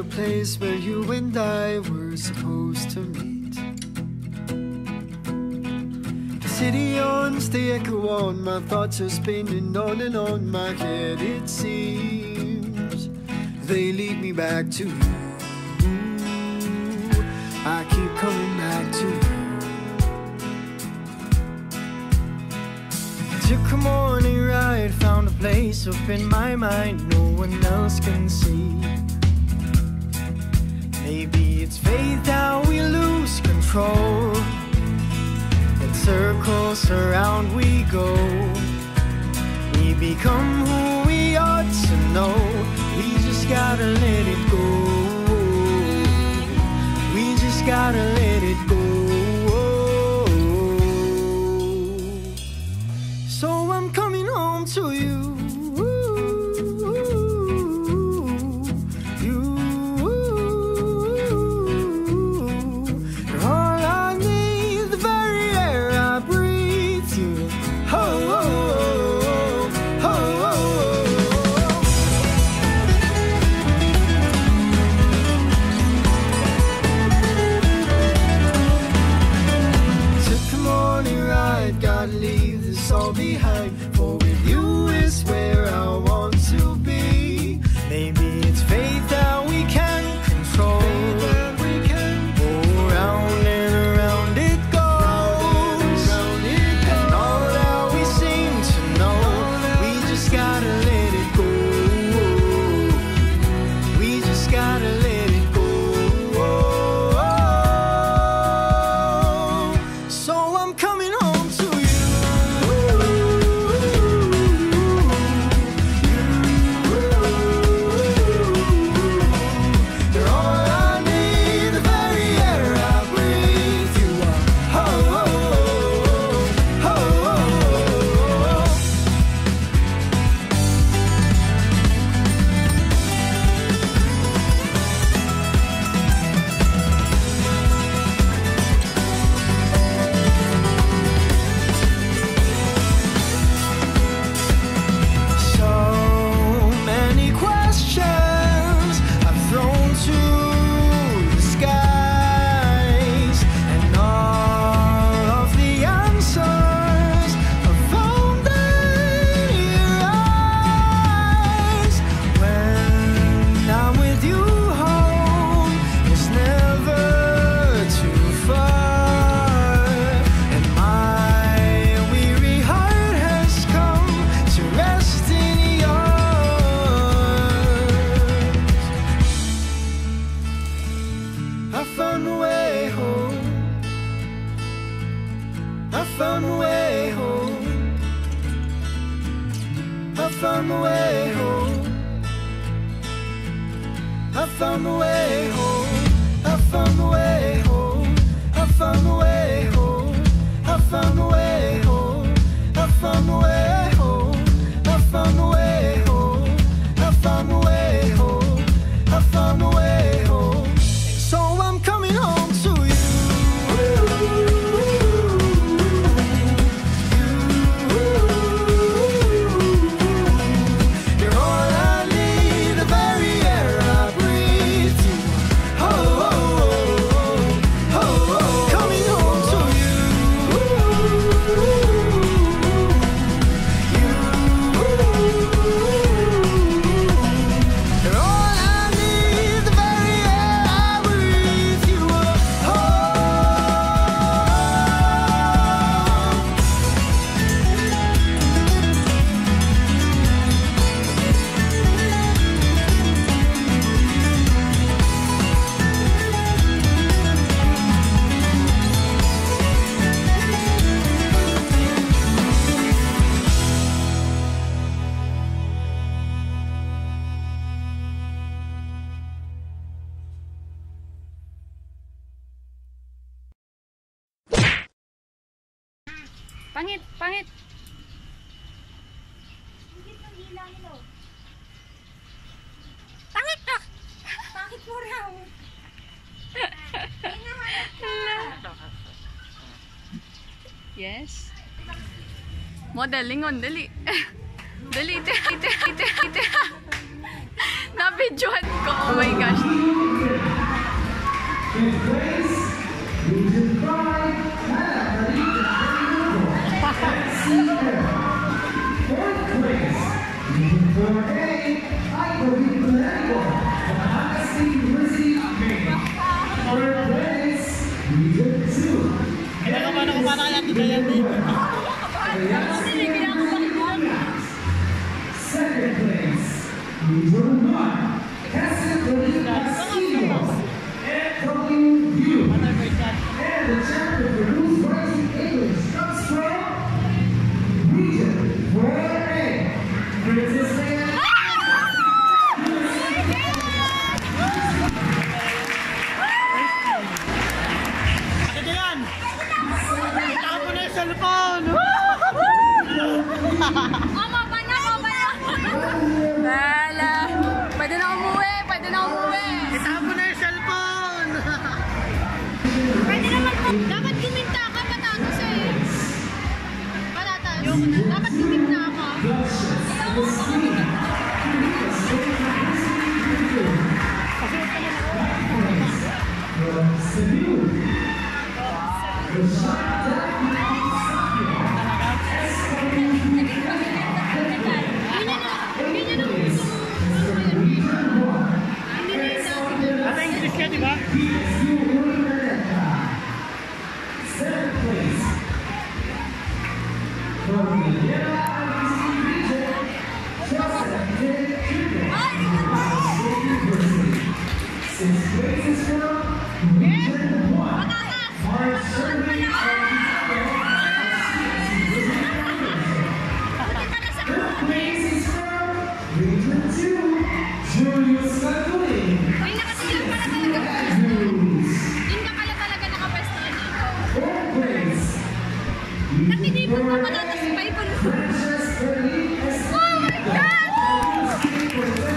place where you and I were supposed to meet. The city owns the echo on, my thoughts are spinning on and on my head. It seems they lead me back to you. I keep coming back to you. Took a morning ride, found a place up in my mind no one else can see. Maybe it's fate that we lose control, in circles around we go. We become who we ought to know. We just gotta let it go. We just gotta let it go. So I'm coming home to you. All behind, for with you is where I want to be. Maybe it's fate that we can't control. Oh, round and around it goes. And all that we seem to know, we just gotta let it go. We just gotta let it go. So I'm coming home to you. Pangit, pangit. Pangit ka. Pangit mo raw. Yes. Modeling on, dali. Dali, ite. Nabidyohan ko. Oh my gosh. Second place, Region 1, FWU. And the champion for Luzonwide English comes from Region 4A. Princess Leia. Pwede na umuwi! Pwede na umuwi! Itapo na yung cellphone! Pwede naman po. Dapat guminta ka patatas eh. Patatas. Dapat guminta ako. Ata English ka, diba? Ay, nakasigil pala talaga pwesto. Yun ka pala talaga nakapesto dito. Nakitipon pa patatas pa ipon. Oh my God!